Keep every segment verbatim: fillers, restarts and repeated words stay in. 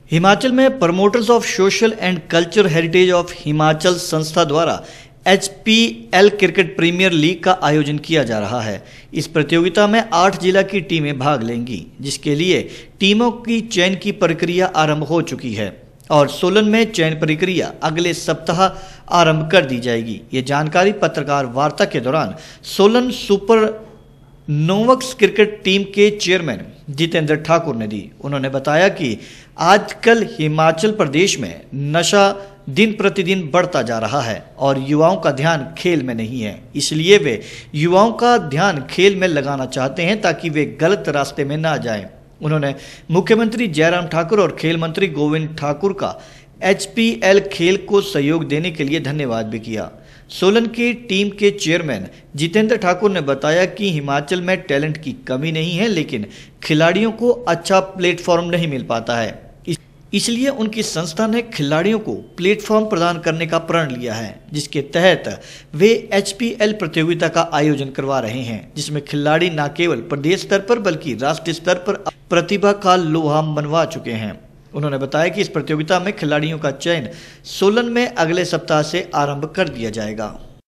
हिमाचल में promoters of social and culture heritage of Himachal संस्था द्वारा H P L cricket premier league का आयोजन किया जा रहा है। इस प्रतियोगिता में आठ जिला की टीमें भाग लेंगी, जिसके लिए टीमों की चयन की प्रक्रिया आरंभ हो चुकी है और सोलन में चयन प्रक्रिया अगले सप्ताह आरंभ कर दी जाएगी। ये जानकारी पत्रकार वार्ता के दौरान Solan super novaks cricket team के चेयरमैन जितेंद्र ठाकुर ने दी। उन्होंने बताया कि आजकल हिमाचल प्रदेश में नशा दिन प्रतिदिन बढ़ता जा रहा है और युवाओं का ध्यान खेल में नहीं है, इसलिए वे युवाओं का ध्यान खेल में लगाना चाहते हैं ताकि वे गलत रास्ते में ना जाएं। उन्होंने मुख्यमंत्री जयराम ठाकुर और खेल मंत्री गोविंद ठाकुर का एच पी एल खेल को सहयोग देने के लिए धन्यवाद भी किया। सोलन की टीम के चेयरमैन जितेंद्र ठाकुर ने बताया कि हिमाचल में टैलेंट की कमी नहीं है, लेकिन खिलाड़ियों को अच्छा प्लेटफॉर्म नहीं मिल पाता है, इसलिए उनकी संस्था ने खिलाड़ियों को प्लेटफॉर्म प्रदान करने का प्रण लिया है, जिसके तहत वे एच पी एल प्रतियोगिता का आयोजन करवा रहे हैं, जिसमें खिलाड़ी न केवल प्रदेश स्तर पर बल्कि राष्ट्रीय स्तर पर प्रतिभा का लोहा मनवा चुके हैं। उन्होंने बताया कि इस प्रतियोगिता में खिलाड़ियों का चयन सोलन में अगले सप्ताह से आरंभ कर दिया जाएगा।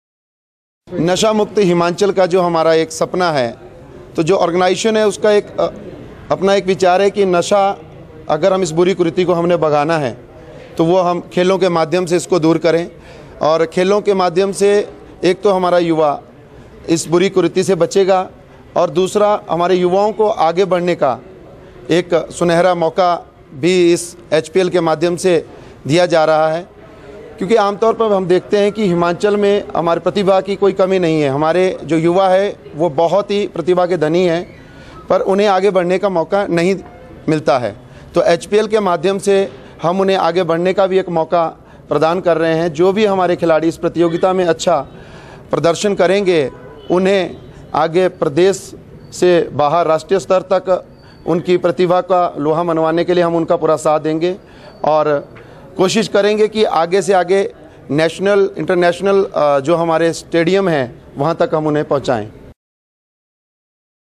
नशा मुक्त हिमाचल का जो हमारा एक सपना है, तो जो ऑर्गेनाइजेशन है उसका एक अपना एक विचार है कि नशा अगर हम इस बुरी कुरीति को हमने भगाना है तो वो हम खेलों के माध्यम से इसको दूर करें और खेलों के माध्यम से एक तो हमारा युवा इस बुरी कुरीति से बचेगा और दूसरा हमारे युवाओं को आगे बढ़ने का एक सुनहरा मौका भी इस एच पी एल के माध्यम से दिया जा रहा है। क्योंकि आमतौर पर हम देखते हैं कि हिमाचल में हमारी प्रतिभा की कोई कमी नहीं है, हमारे जो युवा है वो बहुत ही प्रतिभा के धनी हैं, पर उन्हें आगे बढ़ने का मौका नहीं मिलता है। तो एच पी एल के माध्यम से हम उन्हें आगे बढ़ने का भी एक मौका प्रदान कर रहे हैं। जो भी हमारे खिलाड़ी इस प्रतियोगिता में अच्छा प्रदर्शन करेंगे, उन्हें आगे प्रदेश से बाहर राष्ट्रीय स्तर तक उनकी प्रतिभा का लोहा मनवाने के लिए हम उनका पूरा साथ देंगे और कोशिश करेंगे कि आगे से आगे नेशनल इंटरनेशनल जो हमारे स्टेडियम हैं वहाँ तक हम उन्हें पहुँचाएँ।